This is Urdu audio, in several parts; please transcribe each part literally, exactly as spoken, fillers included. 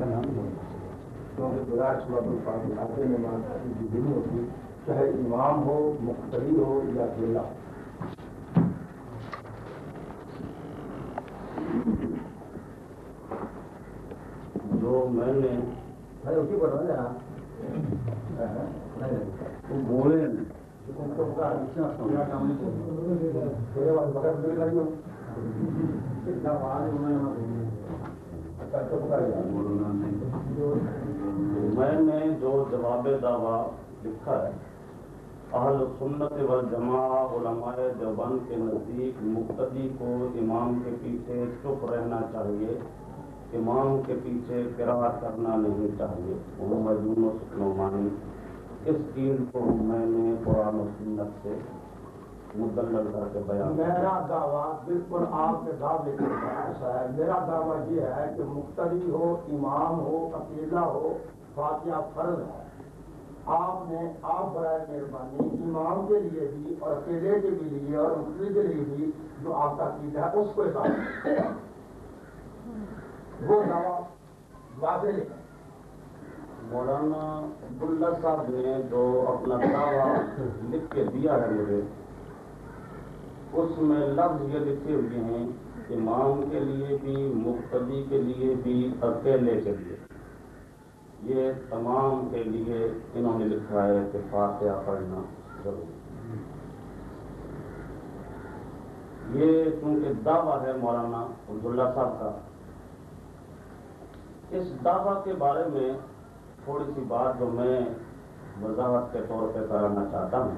کا نام نہیں ہونا چاہیے، کیونکہ بغیر صورت الفاظ ناطے نماز کی نہیں ہوتی، چاہے امام ہو، مقتدی ہو یا اکیلا ہو۔ جو میں نے اسی پر بولے میں نے جو جواب دعویٰ لکھا ہے، اہل سنت والجماعہ علماء دیوبند کے نزدیک مقتدی کو امام کے پیچھے چپ رہنا چاہیے، امام کے پیچھے قرات کرنا نہیں چاہیے۔ محمد یونس نعمانی، اس چیز کو میں نے قرآن و سنت سے مدلل کر کے بیان کیا۔ میرا دعویٰ بالکل آپ کے دعوے کے ایسا ہے، میرا دعویٰ یہ ہے کہ مقتدی ہو، امام ہو، اکیلا ہو، فاتحہ فرض ہے۔ آپ نے آپ برائے مہربانی امام کے لیے بھی اور اکیلے کے بھی لیے اور مقتدی کے لیے بھی جو آپ کا عقیدہ ہے اس کو اضافہ وہ دعویٰ واضح لکھیں۔ مولانا عبداللہ صاحب نے جو اپنا دعویٰ لکھ کے دیا ہے مجھے، اس میں لفظ یہ لکھے ہوئے ہیں امام کے لیے بھی، مقتدی کے لیے بھی، اکیلے کے لیے، یہ تمام کے لیے انہوں نے لکھا ہے کہ فاتحہ پڑھنا ضروری۔ یہ چونکہ دعویٰ ہے مولانا عبداللہ صاحب کا، اس دعویٰ کے بارے میں تھوڑی سی بات جو میں وضاحت کے طور پہ کرانا چاہتا ہوں،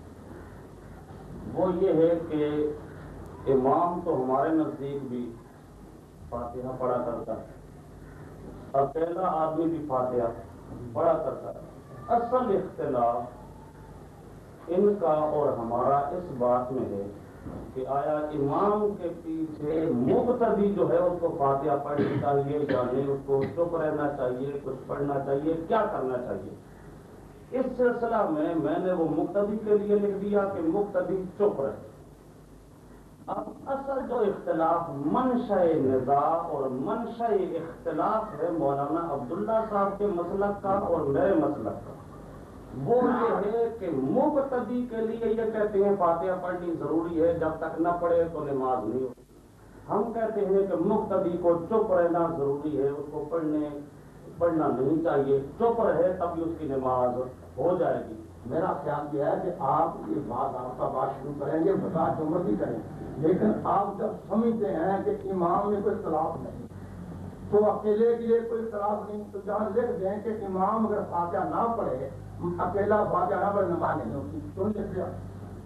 وہ یہ ہے کہ امام تو ہمارے نزدیک بھی فاتحہ پڑھا کرتا ہے، اکیلا آدمی بھی فاتحہ پڑھا کرتا ہے۔ اصل اختلاف ان کا اور ہمارا اس بات میں ہے کہ آیا امام کے پیچھے مقتدی جو ہے اس کو فاتحہ پڑھنی چاہیے یا نہیں، اس کو چپ رہنا چاہیے، کچھ پڑھنا چاہیے، کیا کرنا چاہیے؟ اس سلسلہ میں میں نے وہ مقتدی کے لیے لکھ دیا کہ مقتدی چپ رہے۔ اب اصل جو اختلاف منشأ نزاع اور منشأ اختلاف ہے مولانا عبداللہ صاحب کے مسلک کا اور میرے مسلک کا، وہ یہ ہے کہ مقتدی کے لیے یہ کہتے ہیں فاتحہ پڑھنی ضروری ہے، جب تک نہ پڑھے تو نماز نہیں ہوتی۔ ہم کہتے ہیں کہ مقتدی کو چپ رہنا ضروری ہے، اس کو پڑھنے پڑھنا نہیں چاہیے، چپ رہے تب اس کی نماز ہو جائے گی۔ میرا خیال یہ ہے کہ آپ یہ بات آپ کا بات شروع کریں گے، بتا جو مرضی کریں، لیکن آپ جب سمجھتے ہیں کہ امام میں کوئی اختلاف نہیں تو اکیلے کے لیے کوئی اختلاف نہیں، تو جہاں لکھ دیں کہ امام اگر فاتحہ نہ پڑھے، اکیلا فاتحہ نہ پڑھے، نماز نہیں ہوتی، تو لکھ دیا۔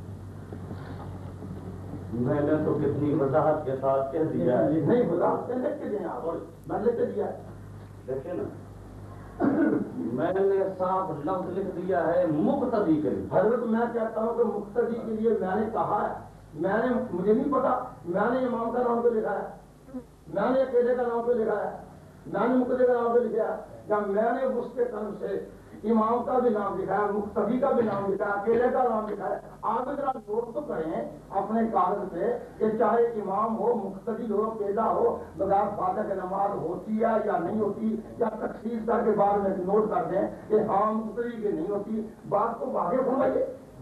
میں نے تو کتنی وضاحت کے ساتھ کہہ دیا ہے۔ نہیں وضاحت سے لکھ کے دیں آپ، میں لکھ کے دیا ہے۔ دیکھیں نا، میں نے صاف لفظ لکھ دیا ہے مقتدی کے لیے۔ حضرت میں کہتا ہوں کہ مقتدی کے لیے میں نے کہا ہے، میں نے مجھے نہیں پتا، میں نے امام کا نام پہ لکھا ہے، میں نے اکیلے کا نام پہ لکھا ہے، میں نے مقتدی کا نام پہ لکھا ہے، یا میں نے اس کے قلم سے امام کا بھی نام لکھا ہے، مقتدی کا بھی نام لکھا ہے، اکیلے کا نام لکھا ہے۔ آپ ذرا نوٹ تو کریں اپنے کاغذ پہ کہ چاہے امام ہو، مقتدی ہو، اکیلا ہو، بغیر فاتحہ کی نماز ہوتی ہے یا نہیں ہوتی، یا تخصیص کر کے بعد میں نوٹ کر دیں کہ ہاں مقتدی کی نہیں ہوتی، بات کو واضح فرمائیے۔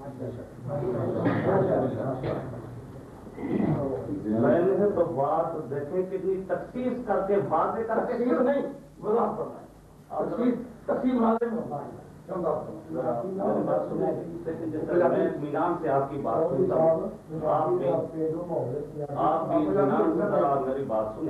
میں نے تو بات دیکھیں کتنی تخصیص کر کے واضح کر کے تخصیص نہیں وضاحت فرمائیں، تخصیص تقسیم نازل میں ہوتا ہے۔ اطمینان سے آپ کی بات سنتا ہوں، آپ بھی آپ بھی اطمینان سے ذرا میری بات سنیں۔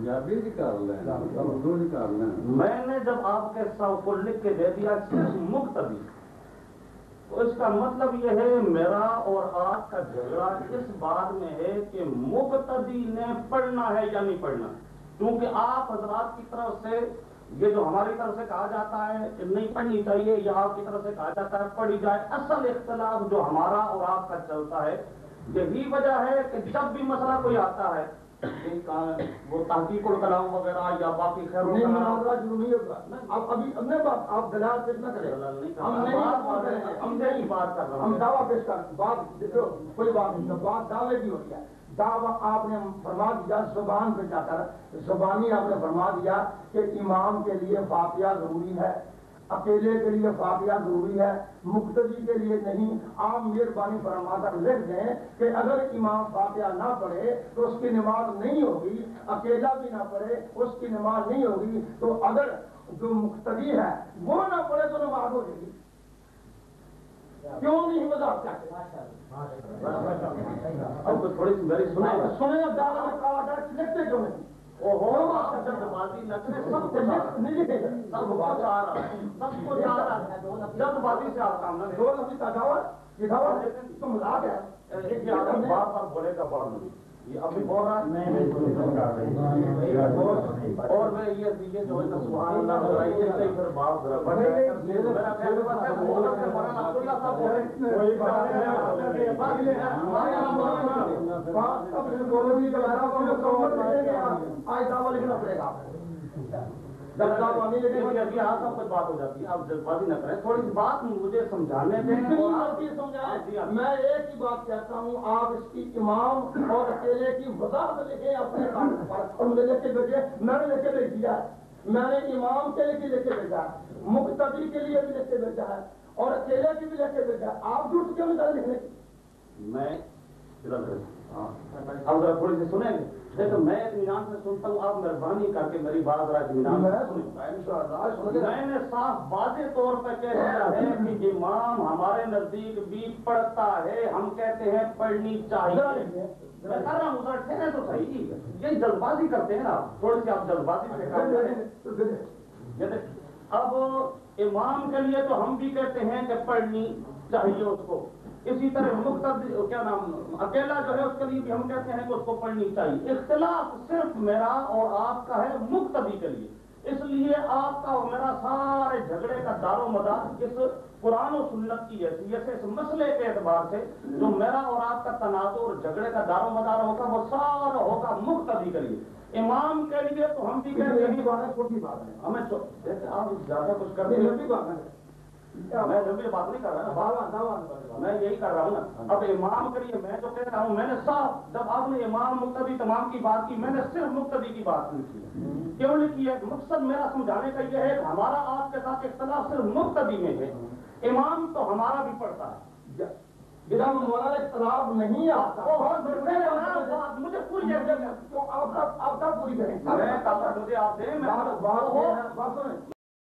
میں نے جب آپ کے سب کو لکھ کے دے دیا صرف مقتدی، تو اس کا مطلب یہ ہے میرا اور آپ کا جھگڑا اس بات میں ہے کہ مقتدی نے پڑھنا ہے یا نہیں پڑھنا، کیونکہ آپ حضرات کی طرف سے یہ جو ہماری طرف سے کہا جاتا ہے کہ نہیں پڑھنی چاہیے، یا آپ کی طرف سے کہا جاتا ہے پڑھی جائے، اصل اختلاف جو ہمارا اور آپ کا چلتا ہے یہی وجہ ہے کہ جب بھی مسئلہ کوئی آتا ہے وہ تحقیق الکلام وغیرہ یا باقی خیر نہیں مناظرہ ضروری ہوگا. اب ابھی اب نہیں بات آپ دلال پیش نہ کریں. ہم نہیں ہم نہیں بات کر رہے ہم دعویٰ پیش کر بات دیکھو کوئی بات نہیں بات دعوے کی ہو رہی ہے. دعویٰ آپ نے فرما دیا زبان پہ جا کر زبانی آپ نے فرما دیا کہ امام کے لیے فاتحہ ضروری ہے, اکیلے کے لیے فاتحہ ضروری ہے, مقتدی کے لیے نہیں. آپ مہربانی فرما کر لکھ دیں کہ اگر امام فاتحہ نہ پڑھے تو اس کی نماز نہیں ہوگی, اکیلا بھی نہ پڑھے اس کی نماز نہیں ہوگی. تو اگر جو مقتدی ہے وہ نہ پڑھے تو نماز ہو جائے گی. کیوں نہیں مذاق کرتے؟ اب تو تھوڑی سی میری سنیں سنیں اب دعویٰ میں کہا جائے لکھتے کیوں نہیں؟ جلدبازی نہ کریں, سب کچھ آ رہا ہے, سب کچھ آ رہا ہے, سب کچھ آ رہا ہے. جلدبازی سے آپ کام نہ لیں. دو لفظ تجاوز یہ دعوت تو مذاق ہے. یہ آدمی بار بار بولے گا بڑھ نہیں, یہ ابھی بول رہا ہے. اور میں یہ یہ جو ہے نا سبحان اللہ بتائیے کہ پھر بات ذرا بڑھ جائے. میرا خیال ہے مولانا سے مولانا عبداللہ صاحب بولے کوئی بات نہیں. آج دعویٰ لکھنا پڑے گا. جب دعویٰ نہیں لکھے گا ابھی آپ سب کچھ بات ہو جاتی ہے. آپ جلدبازی نہ کریں, تھوڑی سی بات مجھے سمجھانے دیں. میں ایک ہی بات کہتا ہوں, آپ اس کی امام اور اکیلے کی وضاحت لکھیں اپنے کاغذ پر اور مجھے لکھ کے بھیجے. میں نے لکھ کے بھیج دیا ہے. میں نے امام کے لیے بھی لکھ کے بھیجا ہے, مقتدی کے لیے بھی لکھ کے بھیجا ہے اور اکیلے کی بھی لکھ کے بھیجا ہے. آپ جھوٹ کیوں نہیں لکھنے کی؟ میں اب ذرا تھوڑی سی سنیں گے. دیکھو میں اطمینان سے سنتا ہوں, آپ مہربانی کر کے میری بات ذرا اطمینان سے سنیں. میں نے صاف واضح طور پہ کہہ دیا ہے کہ امام ہمارے نزدیک بھی پڑھتا ہے, ہم کہتے ہیں پڑھنی چاہیے. میں کر رہا ہوں ذرا ٹھہرے تو صحیح. یہ جلدبازی کرتے ہیں نا آپ, تھوڑی سی آپ جلدبازی سے کام کریں. اب امام کے لیے تو ہم بھی کہتے ہیں کہ پڑھنی چاہیے اس کو. اسی طرح مقتدی کیا نام اکیلا جو ہے اس کے لیے بھی ہم کہتے ہیں کہ اس کو پڑھنی چاہیے. اختلاف صرف میرا اور آپ کا ہے مقتدی کے لیے. اس لیے آپ کا اور میرا سارے جھگڑے کا دار و مدار اس قرآن و سنت کی حیثیت سے, اس مسئلے کے اعتبار سے جو میرا اور آپ کا تنازع اور جھگڑے کا دار و مدار ہوگا وہ سارا ہوگا مقتدی کے لیے. امام کے لیے تو ہم بھی کہتے ہیں چھوٹی بات ہے. ہمیں آپ زیادہ کچھ کرتے ہیں. میں لمبی بات نہیں کر رہا نا, میں یہی کر رہا ہوں نا. اب امام کے لیے میں جو کہہ رہا ہوں, میں نے صاف جب آپ نے امام مقتدی تمام کی بات کی, میں نے صرف مقتدی کی بات نہیں کی. کیوں لکھی ہے؟ مقصد میرا سمجھانے کا یہ ہے کہ ہمارا آپ کے ساتھ اختلاف صرف مقتدی میں ہے. امام تو ہمارا بھی پڑھتا ہے. جناب مولانا اختلاف نہیں آتا. مجھے پوری آپ کا پوری کریں. مجھے آپ دیں.